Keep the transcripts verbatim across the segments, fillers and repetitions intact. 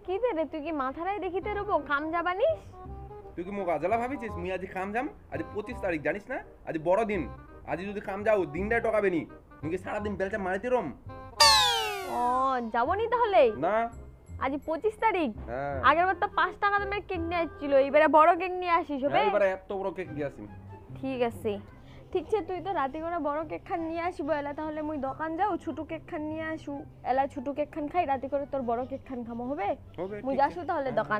কি রে তুই কি মাথারাই দেখিতে রব কাম যাবানিস তুই কি মোক আজলা ভাবিছিস মুই আজ কাম যাম আজ পঁচিশ তারিখ জানিস না আজ বড় দিন আজ যদি কাম যাও দিনটাই টকাবে নি মুই কি সারা দিন বেলচা মারিতে রম ও যাবনি তাহলে না আজ পঁচিশ তারিখ হ্যাঁ আগের বার তো পাঁচ টাকা দামের কেক নিয়ে আসছিল এবারে বড় কেক নিয়ে আসিস হবে এবারে এত বড় কেক দিয়ে আসিম ঠিক আছে ঠিক আছে তুই তো রাতে করে বড় কেক খান নিয়ে আসিব এলা তাহলে মুই দোকান যাও ছোট কেক খান নিয়ে আসু এলা ছোট কেক খান খাই রাতে করে তোর বড় কেক খান খামো হবে মুই যাসু তাহলে দোকান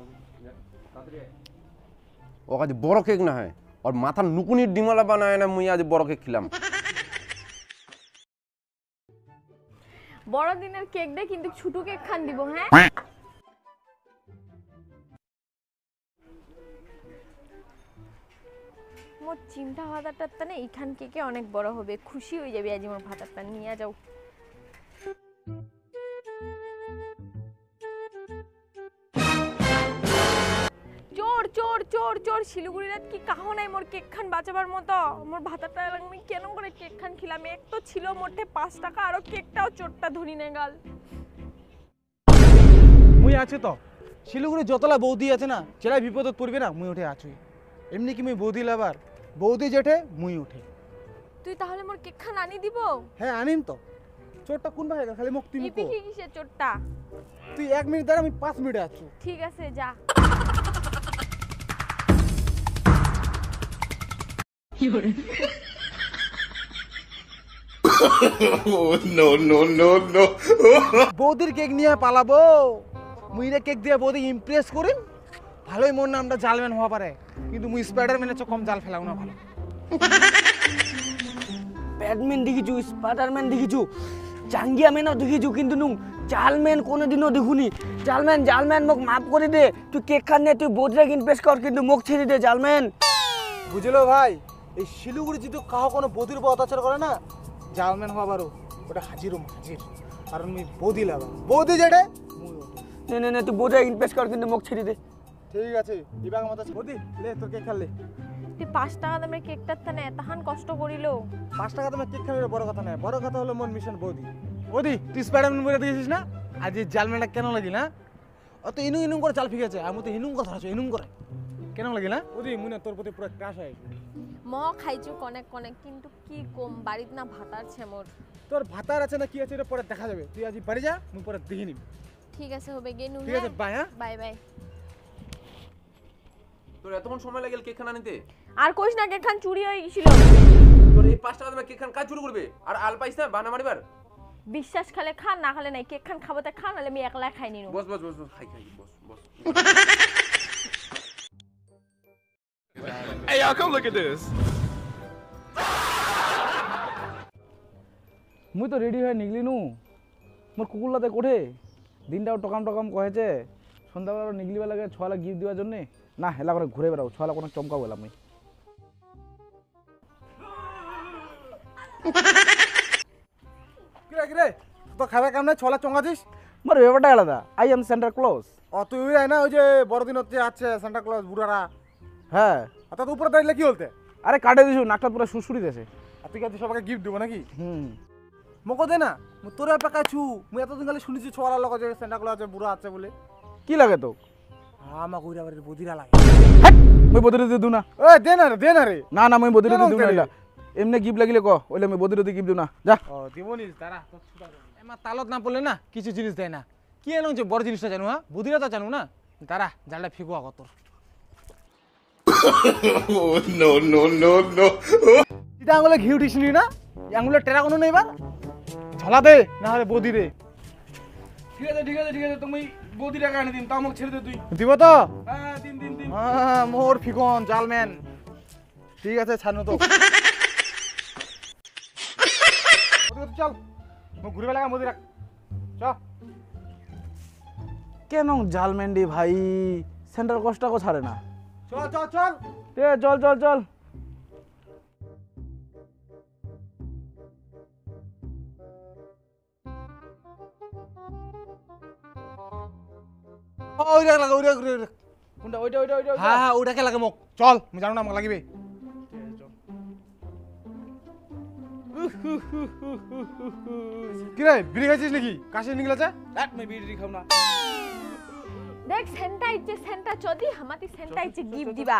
ও আজ বড় কেক না হয় আর মাথার নুকুনির ডিমালা বানায় না মুই আজ বড় কেক খেলাম বড় দিনের কেক দে কিন্তু ছোট কেক খান দিব হ্যাঁ মোর চিন্তা ভাতাটা না এইখান কেকে অনেক বড় হবে খুশি হয়ে যাবে আজ মোর ভাতাটা নিয়ে যাও চোর চোর চোর চোর শিলিগুড়ি রাত কি কাহো নাই মোর কেক খান বাঁচাবার মতো মোর ভাতাটা আমি কেন করে কেক খান খিলাম এক তো ছিল মোটে পাঁচ টাকা আর কেকটাও চোরটা ধরি নে গাল মুই আছে তো শিলিগুড়ি যতলা বৌদি আছে না চেলা বিপদত পড়বে না মুই উঠে আছি এমনি কি মুই বৌদি লাবার বৌদি জেঠে মুই উঠে তুই তাহলে মোর কেক খান আনি দিব হ্যাঁ আনিম তো চোরটা কোন ভাই খালি মুখ তুই মুখ কি কিসের চোরটা তুই এক মিনিট দাঁড়া আমি পাঁচ মিনিটে আছি ঠিক আছে যা নো নো নো নো বৌদির কেক নিয়ে পালাবো মুই রে কেক দিয়ে বৌদি ইমপ্রেস করিম ভালোই মোর নামটা জালম্যান হওয়া পারে কিন্তু মুই স্পাইডারম্যানের চেয়ে কম জাল ফেলাও না ভালো ব্যাটম্যান দেখিছু স্পাইডারম্যান দেখিছু জাঙ্গিয়া ম্যানও দেখিছু কিন্তু নুং জালম্যান কোনোদিনও দেখুনি জালম্যান জালম্যান মোক মাফ করে দে তুই কেক খান নে তুই বৌদিরা ইমপ্রেস কর কিন্তু মোক ছেড়ে দে জালম্যান বুঝলো ভাই এই শিলিগুড়ি যদি কাহো কোনো বৌদির উপর অত্যাচার করে না জালম্যান হওয়া পারো ওটা হাজির হাজির কারণ মুই বৌদি লাগা বৌদি যেটা নে নে নে তুই বৌদিরা ইমপ্রেস কর কিন্তু মোক ছেড়ে দে ঠিক আছে ইবাগ মত বৌদি লে তোর কেক খালে তুই পাঁচ টাকা দামের কেকটার তানে এতখান কষ্ট করিল পাঁচ টাকা দামের কেক খালে বড় কথা নয় বড় কথা হলো মন মিশন বৌদি বৌদি তুই স্পাইডারম্যান বলে দিয়েছিস না আজ এই জালম্যানটা কেন লাগি না অত ইনু ইনু করে চাল ফিকেছে আমি তো ইনুম কথা আছে ইনুম করে কেন লাগি না বৌদি মুনে তোর প্রতি পুরো ক্রাশ হয় ম খাইছো কনেক কনেক কিন্তু কি কম বাড়িত না ভাতার ছেমর তোর ভাতার আছে না কি আছে এটা পরে দেখা যাবে তুই আজ বাড়ি যা মুই পরে দেখি নিব ঠিক আছে হবে গেনু ঠিক আছে বাই হ্যাঁ বাই বাই তোর এতক্ষণ সময় লাগেল কেক খান আনিতে আর কইস না কেক খান চুরি হয়ে গিয়েছিল তোর এই পাঁচ টাকা দামের কেক খান কাজ শুরু করবে আর আল পাইছ না বানা মারিবার বিশ্বাস খালে খান না খালে নাই কেক খান খাবো তা খান নালে আমি একলা খাই নিনু বস বস বস বস খাই খাই বস বস Hey y'all, come look at this. মুই তো রেডি হয়ে নিগলি নু মোর কুকুরলাতে কোঠে দিনটাও টকাম টকাম কহেছে সন্ধ্যাবেলা নিগলিবা লাগে ছয়লা গিফট দেওয়ার জন্যে না হেলা করে ঘুরে বেড়াও ছয়লা কোনো চমকা বললাম মুই কিরে কিরে তো খাবে কাম নাই ছয়লা চমকাছিস মোর ব্যাপারটা আলাদা আই এম সেন্টার ক্লজ ও তুই যাই না ওই যে বড়দিন হচ্ছে আছে সেন্টার ক্লজ বুড়ারা হ্যাঁ অর্থাৎ উপরে দাঁড়িয়ে কি বলতে আরে কাটে দিছু নাকটা পুরো সুসুরি দেছে আর তুই কি সবাইকে গিফট দেবো নাকি হুম মকো দে না মু তোর অপেক্ষা মু এতদিন খালি শুনেছি ছোয়ালার লোক যে সেন্টা ক্লজ আছে বুড়া আছে বলে কি লাগে তো আমা কইরা বাড়ির বদিরা লাগে হ্যাট মই বদিরা দি দু না এ দে না রে দে না রে না না মই বদিরা দি দু না এমনি গিফট লাগিলে ক ওইলে মই বদিরা দি গিফট দিউ না যা ও দিবনি তারা তো ছুটা এমা তালত না পড়লে না কিছু জিনিস দেয় না কি এনো যে বড় জিনিসটা জানো হ্যাঁ বদিরা তো জানো না তারা জালটা ফিকো আগত তোর No, no, no, no. এটা আঙুলে ঘি উঠিসনি না আঙুলে টেরা কোনো নেই এবার ঝলা দে না হলে বদি দে ঠিক আছে ঠিক আছে ঠিক আছে তুমি বদি টাকা এনে দিন তাও আমাকে ছেড়ে দে তুই দিব তো হ্যাঁ দিন দিন দিন হ্যাঁ মোর ফিকন জালম্যান ঠিক আছে ছাড়নো তো চল ঘুরে বেলা বদি রাখ চ কেন জালম্যান দি ভাই সেন্টার কষ্টটাকে ছাড়ে না চল চল চল এ চল চল চল ওই রাখ লাগা ওই রাখ ওই রাখ কোনটা ওইটা ওইটা ওইটা হ্যাঁ হ্যাঁ ওইটাকে লাগে মোক চল আমি জানো না আমাকে লাগিবে কি রে বিড়ি খাইছিস নাকি কাশি নিগলেছে রাত মই বিড়ি খাও না দেখ সেন্টা ইচ্ছে সেন্টা চদি হামাতি সেন্টা ইচ্ছে গিফট দিবা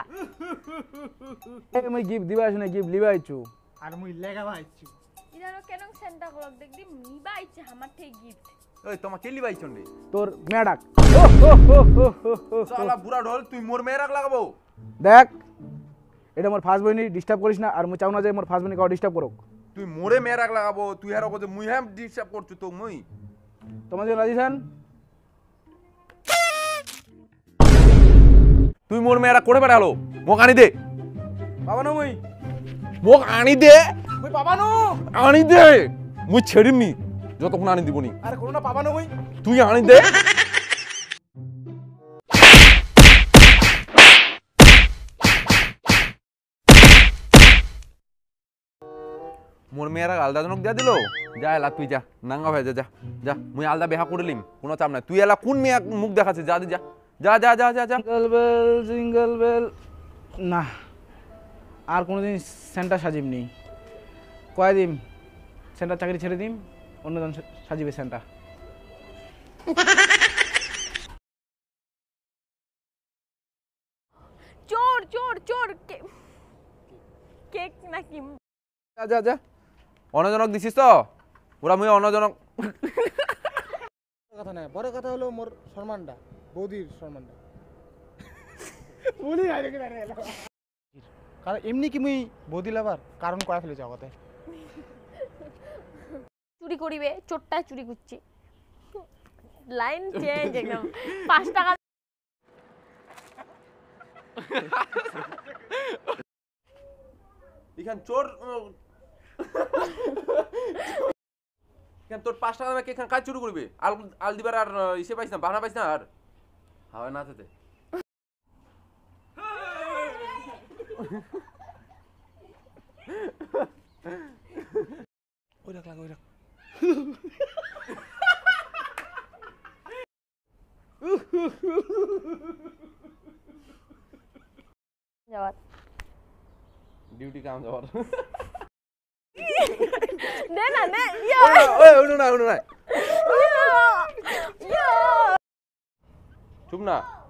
মই গিফট দিবা আসে না গিফট লিবা আইছু আর মুই লেগাবা আইছি ইনারো কেন সেন্টা করক দেখদি নিবা ইচ্ছে আমার থেকে গিফট ওই তোমার কেলি বাইছন রে তোর মেয়াডাক শালা বুড়া ঢোল তুই মোর মেয়েরাক লাগাবো দেখ এটা মোর ফার্স্ট বইনি ডিস্টার্ব করিস না আর মুই চাও না যে মোর ফার্স্ট বইনি কাউ ডিস্টার্ব করুক তুই মোরে মেয়েরাক লাগাবো তুই হেরো কইতে মুই হ্যাম ডিস্টার্ব করছু তো মুই তোমার যে রাজি খান তুই মোর মেয়েরা করে বেড়ালো মোক আনি দে বাবা না মুই মোক আনি দে মুই বাবা নো আনি দে মুই ছেড়িমনি যতক্ষণ আনি দিবনি আরে কোনো না বাবা না মুই তুই আনি দে মোর মেয়েরা আলাদাজনক দিয়া দিল যা এলা তুই যা নাঙ্গা ভাই যা যা যা মুই আলাদা বেহা করিলিম কোনো চাপ নাই তুই এলা কোন মেয়ে মুখ দেখাচ্ছে যা দি যা যা যা যা যা যা জিঙ্গল বেল জিঙ্গল বেল না আর কোনোদিন সেন্টার সাজিমনি কয়দিন সেন্টার চাকরি ছেড়ে দিম অন্যজন সাজিবে সেন্টার চোর চোর চোর কে- কেক নাকি যা যা যা অনজনক দিছিস তো ওরা মুই অনজনক কথা না বড় কথা হলো মোর সম্মানটা বৌদির সম্মানটা বলি আরে কি রে কারণ এমনি কি মুই বৌদি লাভার কারণ করা ফেলে জগতে চুরি করিবে চোরটা চুরি করছে লাইন চেঞ্জ একদম পাঁচ টাকা এখান চোর এখান তোর পাঁচ টাকা দামে এখান কাজ চুরি করবে আল আল দিবার আর ইসে পাইছ না বাহানা পাইছ না আর হাওয়া না যেতে ওই রাখ লাগা ওই রাখ যাওয়ার ডিউটি কাম যাওয়ার দে না দে ইয়া ওই উনু না উনু না ইয়া চুপ না